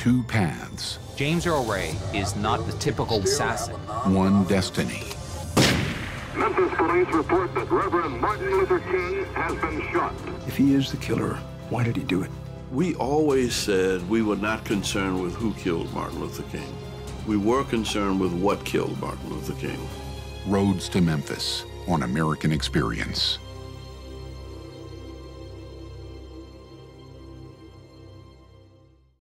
Two paths. James Earl Ray is not the typical assassin. One destiny. Memphis police report that Reverend Martin Luther King has been shot. If he is the killer, why did he do it? We always said we were not concerned with who killed Martin Luther King. We were concerned with what killed Martin Luther King. Roads to Memphis on American Experience.